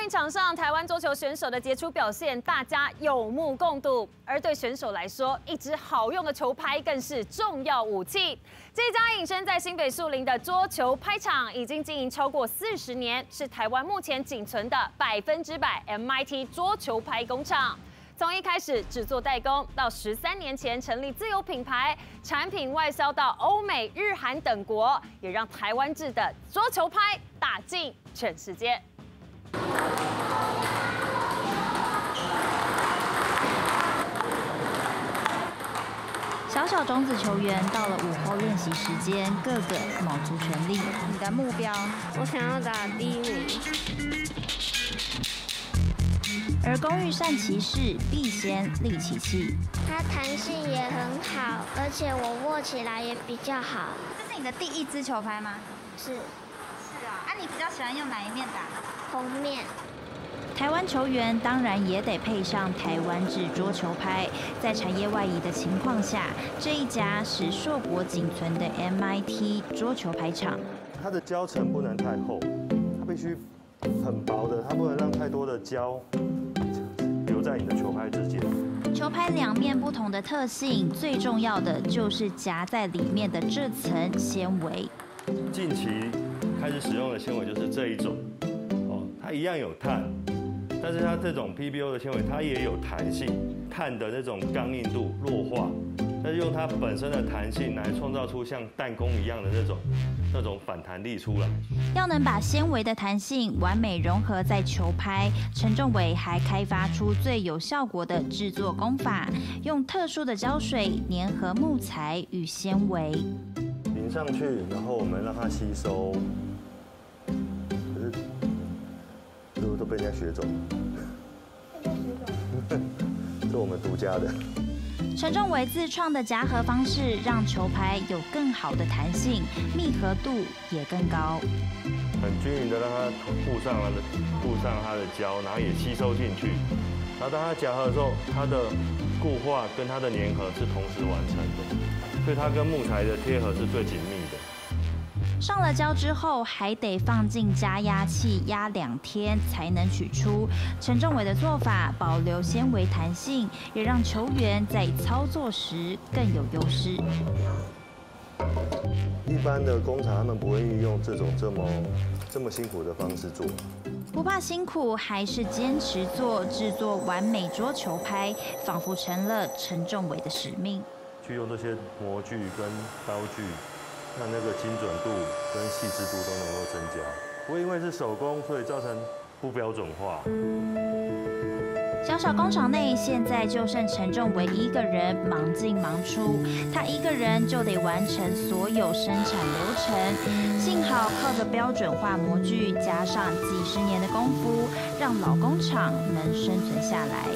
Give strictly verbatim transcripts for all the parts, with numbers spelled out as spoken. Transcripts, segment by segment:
运场上，台湾桌球选手的杰出表现，大家有目共睹。而对选手来说，一支好用的球拍更是重要武器。这家隐身在新北树林的桌球拍厂，已经经营超过四十年，是台湾目前仅存的百分之百 M I T 桌球拍工厂。 从一开始制作代工，到十三年前成立自有品牌，产品外销到欧美、日韩等国，也让台湾制的桌球拍打进全世界。 小小种子球员到了午后练习时间，个个卯足全力。你的目标？ 我想要打第一名。 而工欲善其事，必先利其器。 它弹性也很好，而且我握起来也比较好。 这是你的第一支球拍吗？ 是。 是啊，啊，你比较喜欢用哪一面打？ 红面。 台湾球员当然也得配上台湾制桌球拍。在产业外移的情况下，这一家是硕果仅存的 M I T 桌球拍厂。 它的胶层不能太厚，它必须很薄的，它不能让太多的胶 在你的球拍之间， 球拍两面不同的特性，最重要的就是夹在里面的这层纤维。 近期开始使用的纤维就是这一种，哦，它一样有碳，但是它这种 P B O 的纤维它也有弹性，碳的那种刚硬度弱化，但是用它本身的弹性来创造出像弹弓一样的那种那种反弹力出来。 要能把纤维的弹性完美融合在球拍，陈仲伟还开发出最有效果的制作工法，用特殊的胶水粘合木材与纤维， 淋上去，然后我们让它吸收。可是都都被人家学走了，被人家学走，这是我们独家的。 陈仲伟自创的夹合方式，让球拍有更好的弹性，密合度也更高。 很均匀的让它附上它的附上它的胶，然后也吸收进去。然后当它夹合的时候，它的固化跟它的粘合是同时完成的，所以它跟木材的贴合是最紧密的。 上了胶之后，还得放进加压器压两天才能取出。陈仲伟的做法保留纤维弹性，也让球员在操作时更有优势。 一般的工厂他们不会运用这种这么这么辛苦的方式做。 不怕辛苦，还是坚持做，制作完美桌球拍，仿佛成了陈仲伟的使命。 去用这些模具跟刀具。 让那个精准度跟细致度都能够增加，不会因为是手工，所以造成不标准化。 小小工厂内现在就剩陈仲伟一个人忙进忙出，他一个人就得完成所有生产流程。幸好靠着标准化模具，加上几十年的功夫，让老工厂能生存下来。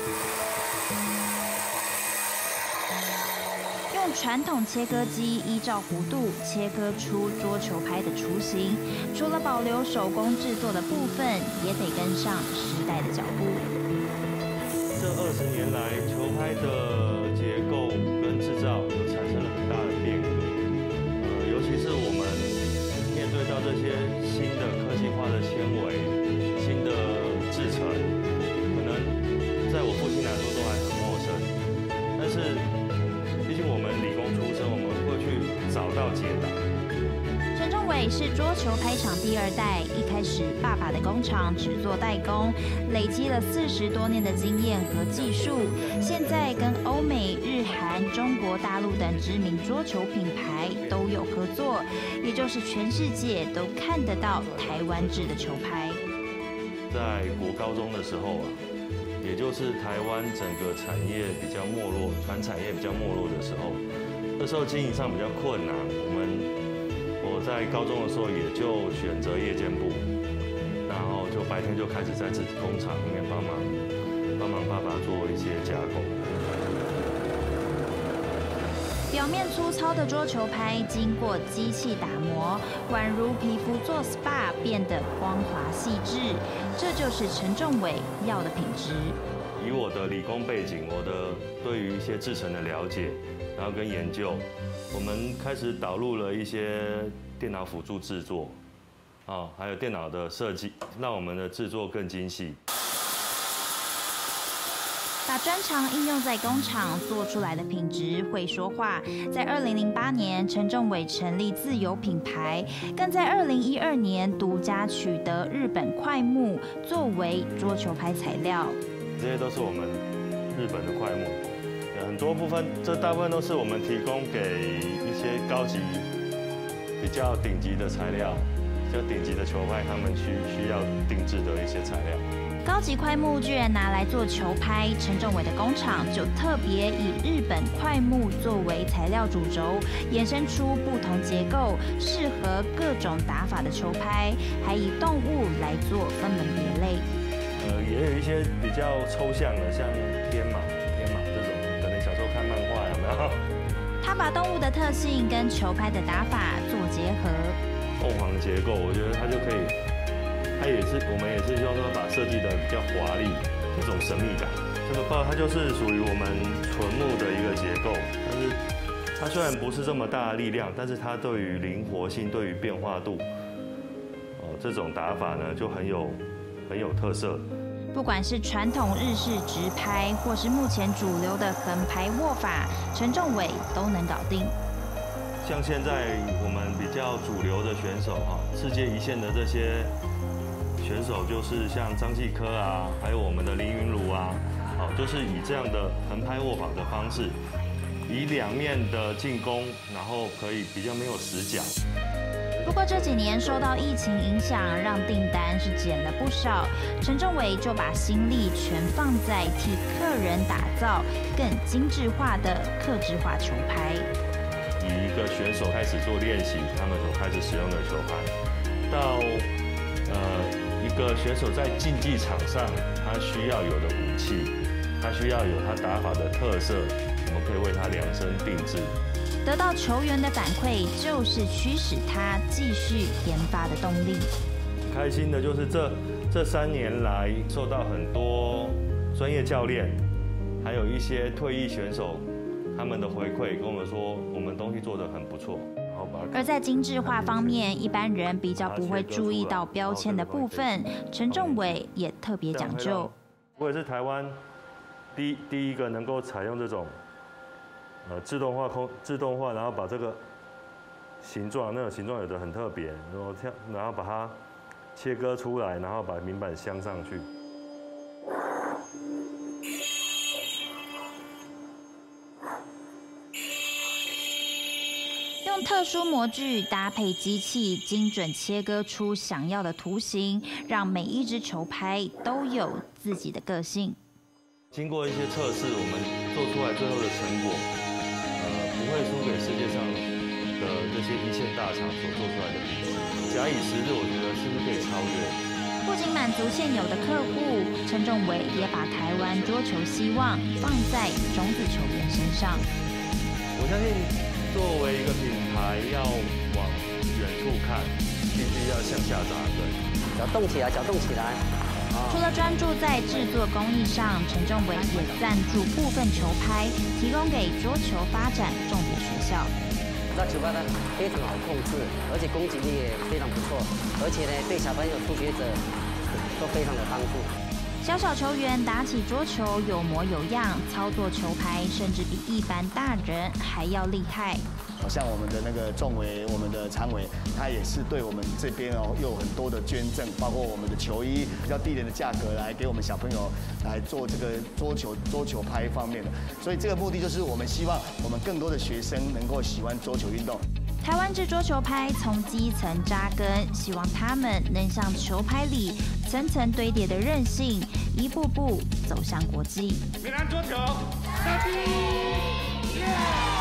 用传统切割机依照弧度切割出桌球拍的雏形，除了保留手工制作的部分，也得跟上时代的脚步。 这二十年来，球拍的结构跟制造都产生了很大的变革。呃，尤其是我们面对到这些新的科技化的纤维、新的制成，可能在我父亲来说都还很陌生，但是。 毕竟我们理工出身，我们会去找到解答。 陈仲伟是桌球拍厂第二代，一开始爸爸的工厂只做代工，累积了四十多年的经验和技术，现在跟欧美、日韩、中国大陆等知名桌球品牌都有合作，也就是全世界都看得到台湾制的球拍。 在国高中的时候啊。 也就是台湾整个产业比较没落，传产业比较没落的时候，那时候经营上比较困难。我们我在高中的时候也就选择夜间部，然后就白天就开始在自己工厂里面帮忙帮忙爸爸做一些加工。 表面粗糙的桌球拍经过机器打磨，宛如皮肤做 S P A， 变得光滑细致。这就是陈仲伟要的品质。 以我的理工背景，我的对于一些制程的了解，然后跟研究，我们开始导入了一些电脑辅助制作， 哦，还有电脑的设计，让我们的制作更精细。 把专长应用在工厂，做出来的品质会说话。在二零零八年，陈仲伟成立自有品牌，更在二零一二年独家取得日本快木作为桌球拍材料。 这些都是我们日本的快木，很多部分，这大部分都是我们提供给一些高级、比较顶级的材料，比较顶级的球拍，他们需需要定制的一些材料。 高级快木居然拿来做球拍，陈仲伟的工厂就特别以日本快木作为材料主轴，衍生出不同结构、适合各种打法的球拍，还以动物来做分门别类。 呃，也有一些比较抽象的，像天马、天马这种，可能小时候看漫画有没有？ 他把动物的特性跟球拍的打法做结合。 凤凰结构，我觉得它就可以。它也是，我们也是希望说把设计的比较华丽，这种神秘感。这个豹它就是属于我们纯木的一个结构，但是它虽然不是这么大的力量，但是它对于灵活性、对于变化度，哦，这种打法呢就很有很有特色。 不管是传统日式直拍，或是目前主流的横拍握法，陈仲伟都能搞定。 像现在我们比较主流的选手哈，世界一线的这些。选手就是像张继科啊，还有我们的林云儒啊，好，就是以这样的横拍握法的方式，以两面的进攻，然后可以比较没有死角。 不过这几年受到疫情影响，让订单是减了不少。陈仲伟就把心力全放在替客人打造更精致化的客制化球拍。 以一个选手开始做练习，他们所开始使用的球拍，到呃。一个选手在竞技场上，他需要有的武器，他需要有他打法的特色，我们可以为他量身定制。 得到球员的反馈，就是驱使他继续研发的动力。 开心的就是这这三年来，受到很多专业教练，还有一些退役选手，他们的回馈跟我们说，我们东西做得很不错。 而在精致化方面，一般人比较不会注意到标签的部分，陈仲伟也特别讲究。 我也是台湾第第一个能够采用这种呃自动化空自动化，然后把这个形状，那种形状有的很特别，然后跳，然后把它切割出来，然后把明板镶上去。 用特殊模具搭配机器，精准切割出想要的图形，让每一只球拍都有自己的个性。 经过一些测试，我们做出来最后的成果，呃，不会输给世界上的这些一线大厂所做出来的品质。假以时日，我觉得是不是可以超越？ 不仅满足现有的客户，陈仲伟也把台湾桌球希望放在种子球员身上。 我相信，作为一个品牌，要往远处看，必须要向下扎根， 脚动起来，脚动起来。 除了专注在制作工艺上，陈仲伟也赞助部分球拍，提供给桌球发展重点学校。 这球拍呢非常好控制，而且攻击力也非常不错，而且呢对小朋友、初学者都非常的帮助。 小小球员打起桌球有模有样，操作球拍甚至比一般大人还要厉害。 像我们的那个仲伟，我们的常伟，他也是对我们这边哦，又有很多的捐赠，包括我们的球衣比较低廉的价格来给我们小朋友来做这个桌球桌球拍方面的。所以这个目的就是我们希望我们更多的学生能够喜欢桌球运动。 台湾制桌球拍从基层扎根，希望他们能像球拍里层层堆叠的韧性，一步步走向国际。 闽南桌球，下去！